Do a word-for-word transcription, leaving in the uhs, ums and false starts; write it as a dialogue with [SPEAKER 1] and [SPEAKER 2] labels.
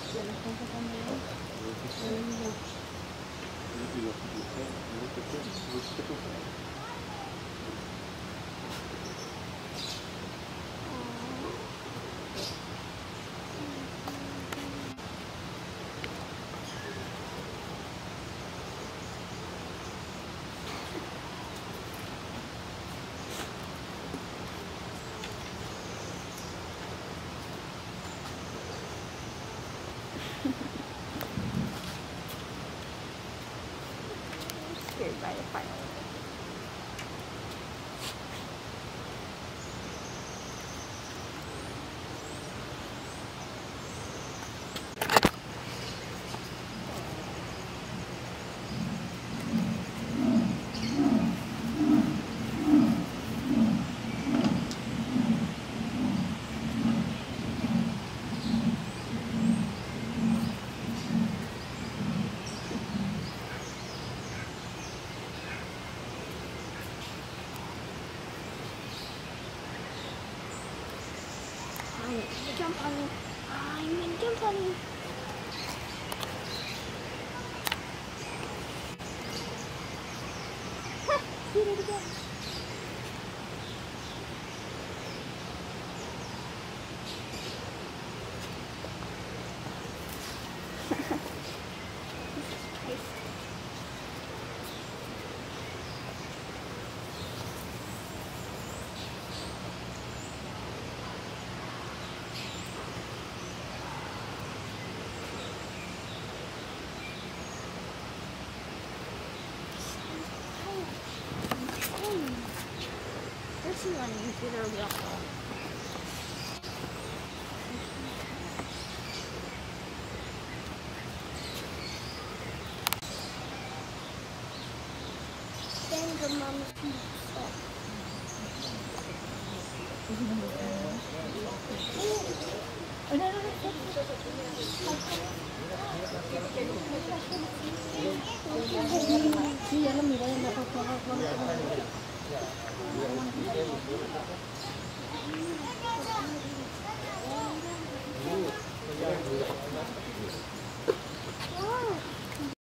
[SPEAKER 1] Scared by the fire. Jump on me. I'm gonna jump on you. Did it again. Let's see when you get her real close. Then the mom can stop. Oh, no, no, no.